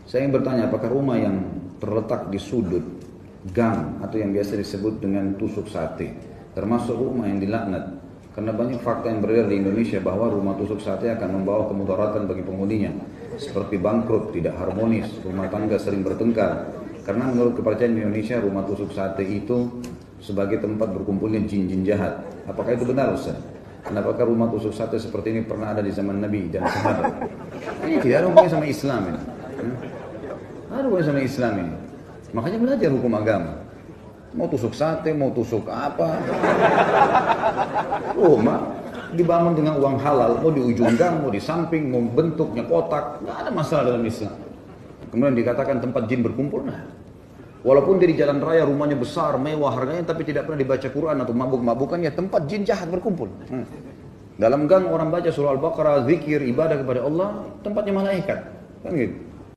Saya ingin bertanya, apakah rumah yang terletak di sudut gang atau yang biasa disebut dengan tusuk sate termasuk rumah yang dilaknat? Karena banyak fakta yang beredar di Indonesia bahwa rumah tusuk sate akan membawa kemudaratan bagi penghuninya, seperti bangkrut, tidak harmonis, rumah tangga sering bertengkar. Karena menurut kepercayaan di Indonesia, rumah tusuk sate itu sebagai tempat berkumpulnya jin-jin jahat. Apakah itu benar, Ustaz? Dan apakah rumah tusuk sate seperti ini pernah ada di zaman Nabi dan sahabat? Ini tidak ada hubungannya sama Islam ini. Ada hubungannya sama Islam ini. Makanya belajar hukum agama. Mau tusuk sate, mau tusuk apa. Rumah dibangun dengan uang halal, mau di ujung gang, mau di samping, mau bentuknya kotak, nggak ada masalah dalam Islam. Kemudian dikatakan tempat jin berkumpul, nah. Walaupun dia di jalan raya rumahnya besar, mewah harganya, tapi tidak pernah dibaca Quran atau mabuk-mabukan, ya tempat jin jahat berkumpul. Dalam gang orang baca surah Al-Baqarah, zikir, ibadah kepada Allah, tempatnya malaikat. Kan gitu.